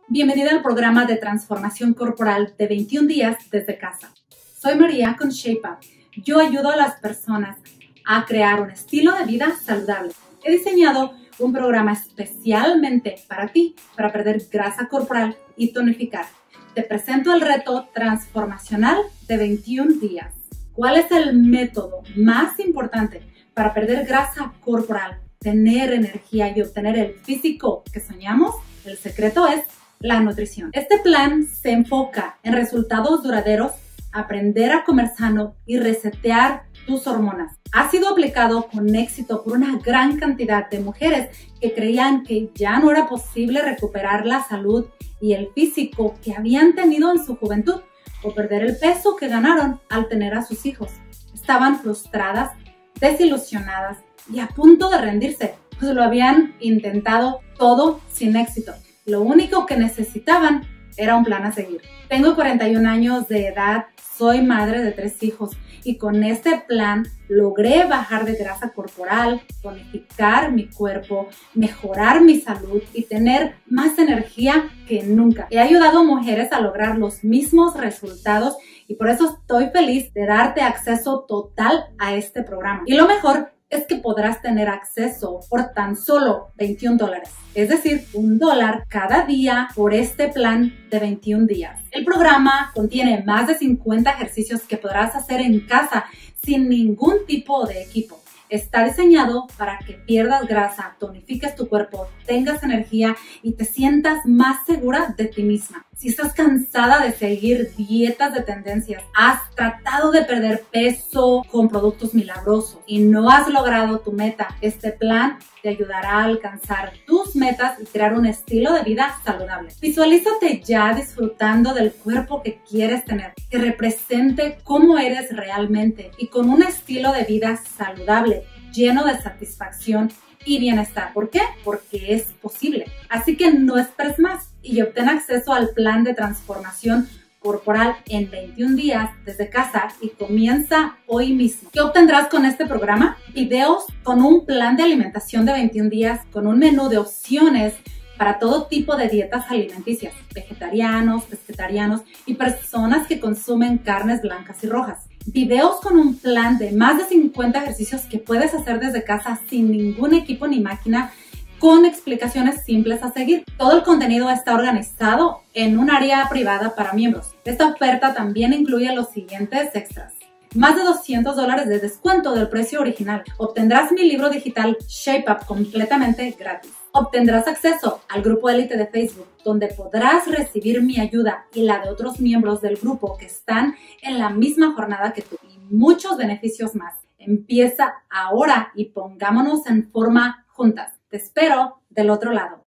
Bienvenida al programa de transformación corporal de 21 días desde casa. Soy María con ShapeUp. Yo ayudo a las personas a crear un estilo de vida saludable. He diseñado un programa especialmente para ti, para perder grasa corporal y tonificar. Te presento el reto transformacional de 21 días. ¿Cuál es el método más importante para perder grasa corporal, tener energía y obtener el físico que soñamos? El secreto es la nutrición. Este plan se enfoca en resultados duraderos, aprender a comer sano y resetear tus hormonas. Ha sido aplicado con éxito por una gran cantidad de mujeres que creían que ya no era posible recuperar la salud y el físico que habían tenido en su juventud o perder el peso que ganaron al tener a sus hijos. Estaban frustradas, desilusionadas y a punto de rendirse, pues lo habían intentado todo sin éxito. Lo único que necesitaban era un plan a seguir. Tengo 41 años de edad, soy madre de 3 hijos y con este plan logré bajar de grasa corporal, tonificar mi cuerpo, mejorar mi salud y tener más energía que nunca. He ayudado a mujeres a lograr los mismos resultados y por eso estoy feliz de darte acceso total a este programa. Y lo mejor es que podrás tener acceso por tan solo $21, es decir, $1 cada día por este plan de 21 días. El programa contiene más de 50 ejercicios que podrás hacer en casa sin ningún tipo de equipo. Está diseñado para que pierdas grasa, tonifiques tu cuerpo, tengas energía y te sientas más segura de ti misma. Si estás cansada de seguir dietas de tendencias, has tratado de perder peso con productos milagrosos y no has logrado tu meta, este plan te ayudará a alcanzar tus metas y crear un estilo de vida saludable. Visualízate ya disfrutando del cuerpo que quieres tener, que represente cómo eres realmente y con un estilo de vida saludable, lleno de satisfacción y bienestar. ¿Por qué? Porque es posible. Así que no esperes más y obtén acceso al plan de transformación corporal en 21 días desde casa y comienza hoy mismo. ¿Qué obtendrás con este programa? Videos con un plan de alimentación de 21 días con un menú de opciones para todo tipo de dietas alimenticias, vegetarianos, pescetarianos y personas que consumen carnes blancas y rojas. Videos con un plan de más de 50 ejercicios que puedes hacer desde casa sin ningún equipo ni máquina, con explicaciones simples a seguir. Todo el contenido está organizado en un área privada para miembros. Esta oferta también incluye los siguientes extras. Más de $200 de descuento del precio original. Obtendrás mi libro digital ShapeUp completamente gratis. Obtendrás acceso al grupo élite de Facebook, donde podrás recibir mi ayuda y la de otros miembros del grupo que están en la misma jornada que tú y muchos beneficios más. Empieza ahora y pongámonos en forma juntas. Te espero del otro lado.